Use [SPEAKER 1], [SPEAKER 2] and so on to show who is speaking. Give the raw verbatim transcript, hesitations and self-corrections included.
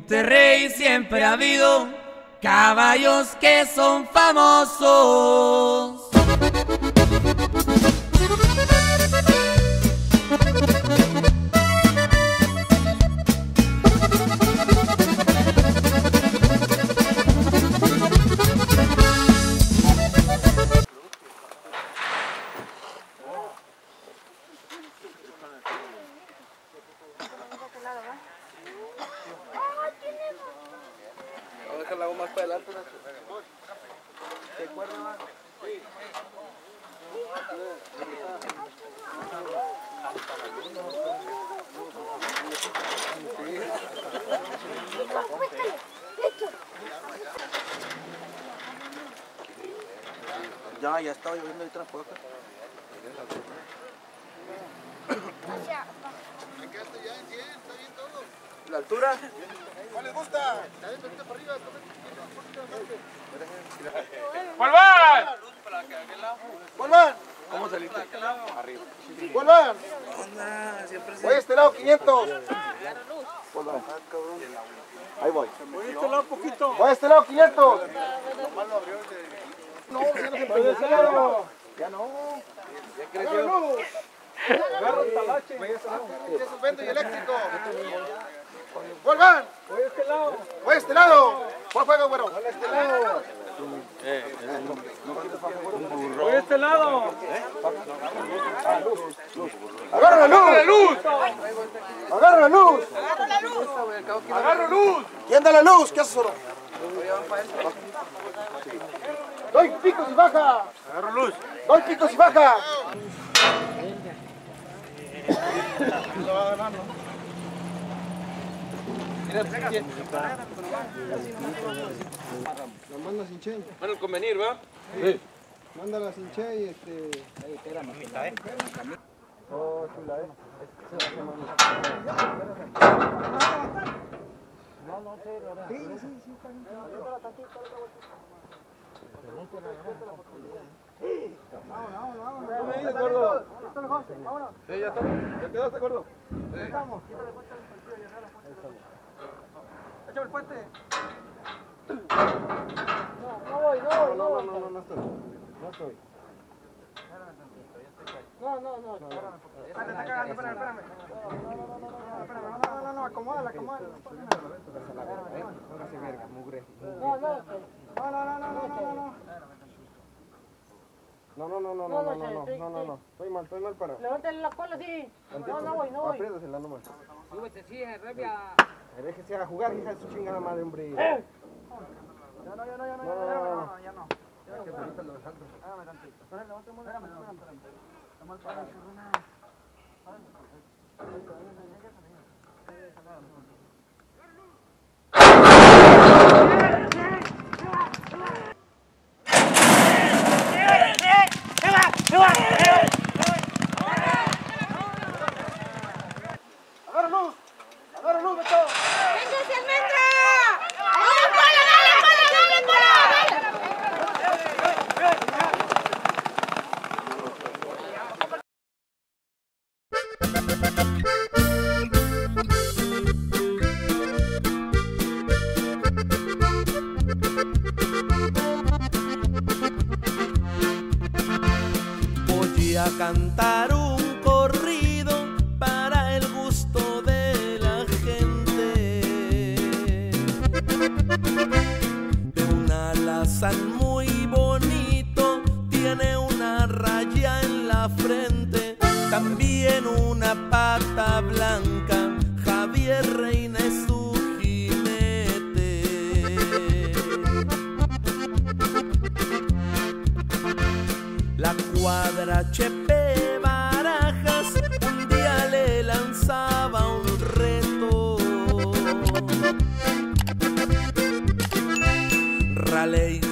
[SPEAKER 1] Monterrey siempre ha habido caballos que son famosos.
[SPEAKER 2] Vamos a dejar la goma más para adelante. ¿Te acuerdas? Sí. Ya, ya estaba lloviendo ahí transporte.
[SPEAKER 3] Me quedaste ya en cien, está bien todo.
[SPEAKER 2] ¿La altura?
[SPEAKER 3] ¿Cuál les gusta? La de para arriba.
[SPEAKER 4] ¡Vuelvan!
[SPEAKER 3] ¡Vuelvan!
[SPEAKER 2] ¿Cómo saliste? Arriba.
[SPEAKER 3] ¡Vuelvan!
[SPEAKER 2] Onda, siempre se...
[SPEAKER 3] Voy a este lado, quinientos.
[SPEAKER 2] Vuelvan. Ahí voy.
[SPEAKER 4] Voy a este lado un poquito.
[SPEAKER 3] Voy a este lado, quinientos. No, ya no se puede este lado. Ya no.
[SPEAKER 2] Ya creció.
[SPEAKER 4] Agarra el talache.
[SPEAKER 3] Eso vendo y eléctrico. ¡Vuelvan!
[SPEAKER 4] Voy a este lado.
[SPEAKER 3] Voy a este lado. ¿Cuál juega, güero? Voy a este lado.
[SPEAKER 4] Voy a este lado.
[SPEAKER 3] ¡Agarra la luz! ¡Agarra la luz!
[SPEAKER 4] ¡Agarro luz!
[SPEAKER 3] ¿Quién da la luz? ¿Qué haces, solo? ¡Doy picos y baja!
[SPEAKER 4] Agarro luz.
[SPEAKER 3] ¡Doy picos y baja!
[SPEAKER 5] La manda sin che,
[SPEAKER 2] Bueno, el convenir, ¿va?
[SPEAKER 5] mándala sin che y este... Oh, chula, eh. Sí, sí, sí, está bien. Vámonos, vámonos, vámonos.
[SPEAKER 2] Sí, ya está. ¿Ya quedaste, gordo?
[SPEAKER 5] Estamos.
[SPEAKER 3] ¡Échame el puente!
[SPEAKER 5] No voy, no voy, no, no, no, no, no estoy. No estoy. No, no, no.
[SPEAKER 3] Espérame, está cagando, espérame, espérame. Espérame, no, no, no, acomódala, acomódala.
[SPEAKER 5] Póngase verga, mugre.
[SPEAKER 3] No, no, no, no, no, no, no.
[SPEAKER 5] No, no, no, no, no, no, no, no, no, no, no. Estoy mal, estoy mal parado.
[SPEAKER 6] Levántale la cola, sí. No, no voy, no voy.
[SPEAKER 5] Apriétasela nomás.
[SPEAKER 6] Súbete, sí, rabia.
[SPEAKER 5] Déjese a jugar, hija de su chingada madre, hombre.
[SPEAKER 3] Ya no, ya no, ya no,
[SPEAKER 5] No, no, no, no.
[SPEAKER 3] ya no. Espérame tantito. Espérame, levántame, espérame, espérame. Estamos al palo, ¡agarra luz! ¡Agarra luz, Beto!
[SPEAKER 6] ¡Véngase, almendra! ¡Dale cola, dale cola, dale cola!
[SPEAKER 1] Voy a cantar un corrido para el gusto de la gente, de un alazán muy bonito, tiene una raya en la frente, también una pata blanca, Javier Reina es su jinete. La cuadra Chepe Barajas un día le lanzaba un reto. Raleigh